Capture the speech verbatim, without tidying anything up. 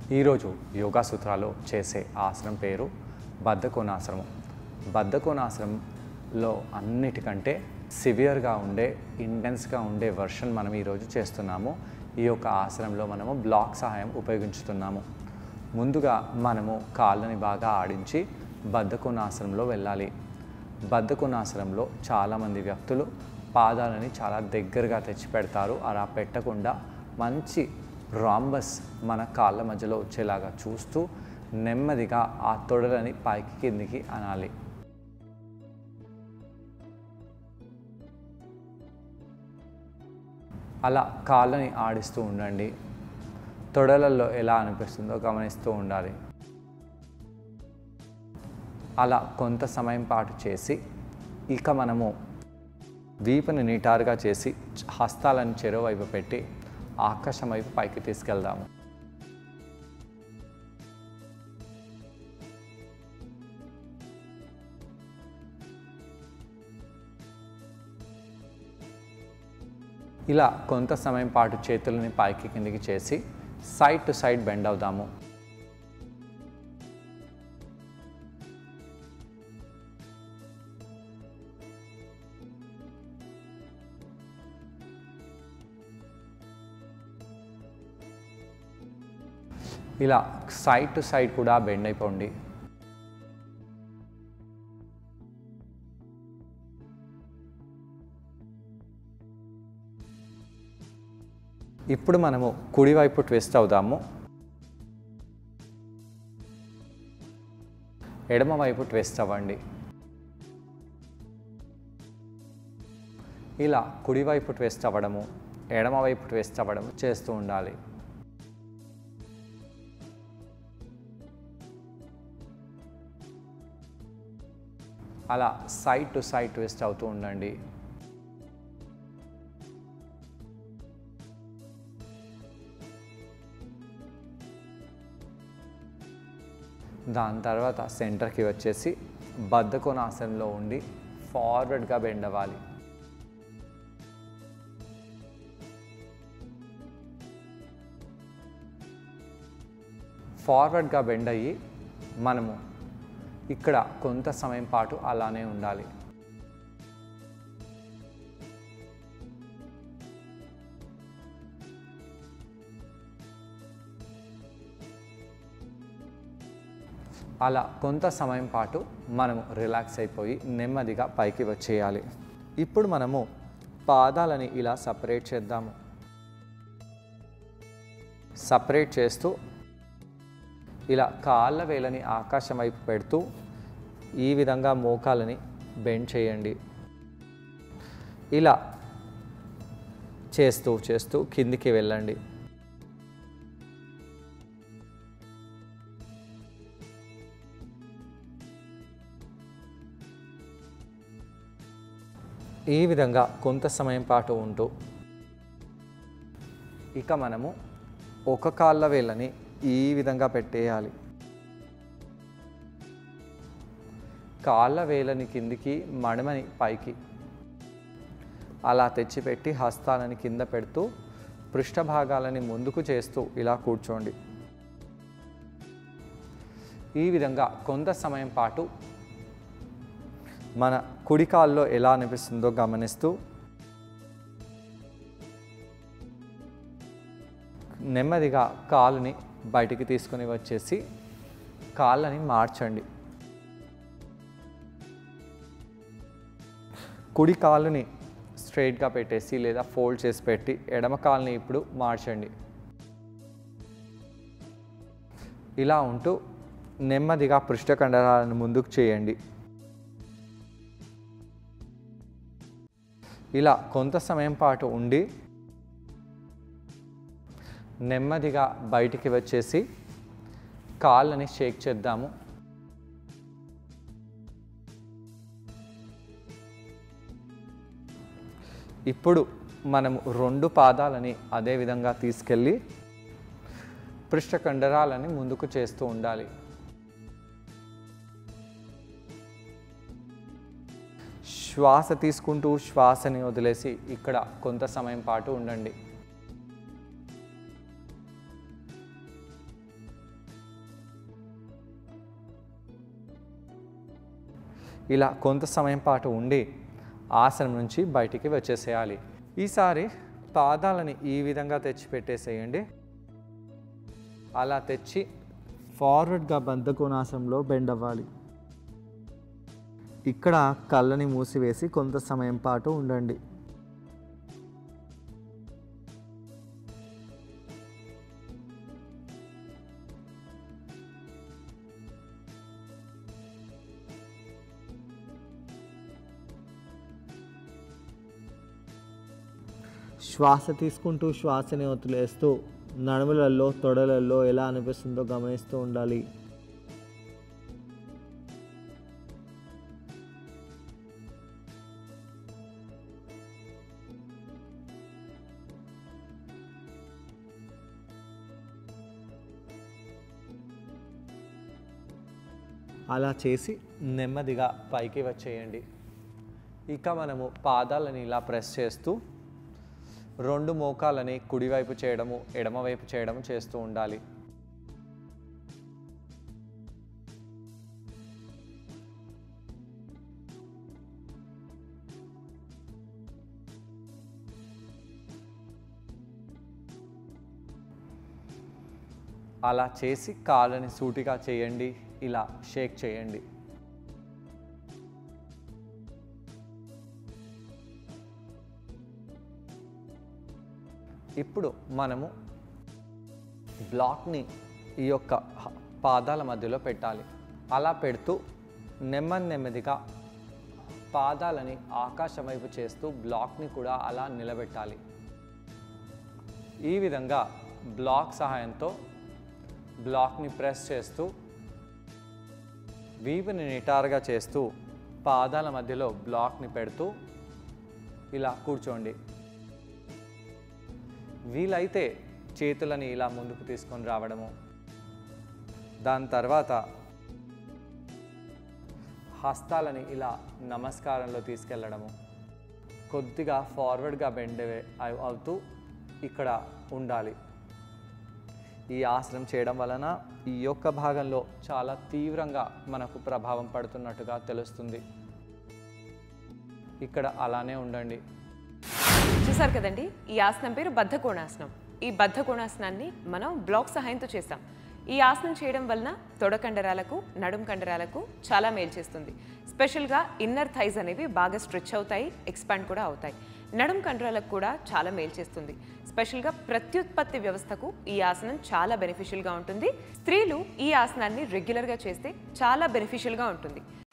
ఈరోజు యోగా సూత్రాలు చేసే ఆసనం పేరు బద్ధకోణాసనం. బద్ధకోణాసనంలో అన్నిటికంటే సివియర్గా ఉండే ఇంటెన్స్గా ఉండే వర్షన్ మనం ఈరోజు చేస్తున్నాము. ఈ యొక్క ఆసనంలో మనము బ్లాక్ సహాయం ఉపయోగించుతున్నాము. ముందుగా మనము కాళ్ళని బాగా ఆడించి బద్ధకోణాసనంలో వెళ్ళాలి. బద్ధకోణాసనంలో చాలామంది వ్యక్తులు పాదాలని చాలా దగ్గరగా తెచ్చి పెడతారు. అలా పెట్టకుండా మంచి రాంబస్ మన కాళ్ళ మధ్యలో వచ్చేలాగా చూస్తూ నెమ్మదిగా ఆ తొడలని పైకి కిందికి అనాలి. అలా కాళ్ళని ఆడిస్తూ ఉండండి. తొడలలో ఎలా అనిపిస్తుందో గమనిస్తూ ఉండాలి. అలా కొంత సమయం పాటు చేసి ఇక మనము వీపుని నిటారుగా చేసి హస్తాలను చెరోవైపు పెట్టి ఆకాశం వైపు పైకి తీసుకెళ్దాము. ఇలా కొంత సమయం పాటు చేతులని పైకి కిందికి చేసి సైడ్ టు సైడ్ బెండ్ అవుదాము. ఇలా సైడ్ టు సైడ్ కూడా బెండ్ అయిపోండి. ఇప్పుడు మనము కుడివైపు ట్విస్ట్ అవుదాము. ఎడమవైపు ట్విస్ట్ అవ్వండి. ఇలా కుడివైపు ట్విస్ట్ అవ్వడము, ఎడమవైపు ట్విస్ట్ అవ్వడము చేస్తూ ఉండాలి. అలా సైడ్ టు సైడ్ ట్విస్ట్ అవుతూ ఉండండి. దాని తర్వాత సెంటర్కి వచ్చేసి బద్ధకోణాసనంలో ఉండి ఫార్వర్డ్గా బెండ్ అవ్వాలి. ఫార్వర్డ్గా బెండ్ అయ్యి మనము ఇక్కడ కొంత సమయం పాటు అలానే ఉండాలి. అలా కొంత సమయం పాటు మనము రిలాక్స్ అయిపోయి నెమ్మదిగా పైకి వచ్చేయాలి. ఇప్పుడు మనము పాదాలని ఇలా సపరేట్ చేద్దాము. సపరేట్ చేస్తూ ఇలా కాళ్ళ వేలని ఆకాశం వైపు పెడుతూ ఈ విధంగా మోకాలని బెండ్ చేయండి. ఇలా చేస్తూ చేస్తూ కిందికి వెళ్ళండి. ఈ విధంగా కొంత సమయం పాటు ఉంటూ ఇక మనము ఒక కాళ్ళ వేళ్ళని ఈ విధంగా పెట్టేయాలి. కాళ్ళ వేలని కిందికి, మడమని పైకి అలా తెచ్చిపెట్టి హస్తాలని కింద పెడుతూ పృష్ఠభాగాలని ముందుకు చేస్తూ ఇలా కూర్చోండి. ఈ విధంగా కొంత సమయం పాటు మన కుడి కాల్లో ఎలా అనిపిస్తుందో గమనిస్తూ నెమ్మదిగా కాలుని బయటికి తీసుకొని వచ్చేసి కాళ్ళని మార్చండి. కుడి కాలుని స్ట్రైట్గా పెట్టేసి లేదా ఫోల్డ్ చేసి పెట్టి ఎడమ కాలుని ఇప్పుడు మార్చండి. ఇలా ఉంటూ నెమ్మదిగా పృష్ఠ కండరాలను ముందుకు చేయండి. ఇలా కొంత సమయం పాటు ఉండి నెమ్మదిగా బయటికి వచ్చేసి కాళ్ళని షేక్ చేద్దాము. ఇప్పుడు మనము రెండు పాదాలని అదే విధంగా తీసుకెళ్ళి పృష్ఠ కండరాలని ముందుకు చేస్తూ ఉండాలి. శ్వాస తీసుకుంటూ శ్వాసని వదిలేసి ఇక్కడ కొంత సమయం పాటు ఉండండి. ఇలా కొంత సమయం పాటు ఉండి ఆసనం నుంచి బయటికి వచ్చేసేయాలి. ఈసారి పాదాలని ఈ విధంగా తెచ్చి పెట్టేసేయండి. అలా తెచ్చి ఫార్వర్డ్గా బద్ధకోణాసనంలో బెండ్ అవ్వాలి. ఇక్కడ కళ్ళని మూసివేసి కొంత సమయం పాటు ఉండండి. శ్వాస తీసుకుంటూ శ్వాసని వదిలేస్తూ నడుములలో తొడలలో ఎలా అనిపిస్తుందో గమనిస్తూ ఉండాలి. అలా చేసి నెమ్మదిగా పైకి వచ్చేయండి. ఇక మనము పాదాలని ఇలా ప్రెస్ చేస్తూ రెండు మోకాలని కుడివైపు చేయడము ఎడమవైపు చేయడము చేస్తూ ఉండాలి. అలా చేసి కాళ్ళని సూటిగా చేయండి. ఇలా షేక్ చేయండి. ఇప్పుడు మనము బ్లాక్ని ఈ యొక్క పాదాల మధ్యలో పెట్టాలి. అలా పెడుతూ నెమ్మది నెమ్మదిగా పాదాలని ఆకాశం వైపు చేస్తూ బ్లాక్ని కూడా అలా నిలబెట్టాలి. ఈ విధంగా బ్లాక్ సహాయంతో బ్లాక్ని ప్రెస్ చేస్తూ వీపుని నిటారుగా చేస్తూ పాదాల మధ్యలో బ్లాక్ని పెడుతూ ఇలా కూర్చోండి. వీలైతే చేతులని ఇలా ముందుకు తీసుకొని రావడము, దాని తర్వాత హస్తాలని ఇలా నమస్కారంలో తీసుకెళ్ళడము, కొద్దిగా ఫార్వర్డ్గా బెండ్ అవుతూ ఇక్కడ ఉండాలి. ఈ ఆసనం చేయడం వలన ఈ యొక్క భాగంలో చాలా తీవ్రంగా మనకు ప్రభావం పడుతున్నట్టుగా తెలుస్తుంది. ఇక్కడ అలానే ఉండండి. చూసారు కదండి, ఈ ఆసనం పేరు బద్ధకోణాసనం. ఈ బద్ధకోణాసనాన్ని మనం బ్లాక్ సహాయంతో చేస్తాం. ఈ ఆసనం చేయడం వలన తొడ కండరాలకు, నడుం కండరాలకు చాలా మేలు చేస్తుంది. స్పెషల్గా ఇన్నర్ థైస్ అనేవి బాగా స్ట్రెచ్ అవుతాయి, ఎక్స్పాండ్ కూడా అవుతాయి. నడుం కండరాలకు కూడా చాలా మేలు చేస్తుంది. స్పెషల్గా ప్రత్యుత్పత్తి వ్యవస్థకు ఈ ఆసనం చాలా బెనిఫిషియల్గా ఉంటుంది. స్త్రీలు ఈ ఆసనాన్ని రెగ్యులర్గా చేస్తే చాలా బెనిఫిషియల్గా ఉంటుంది.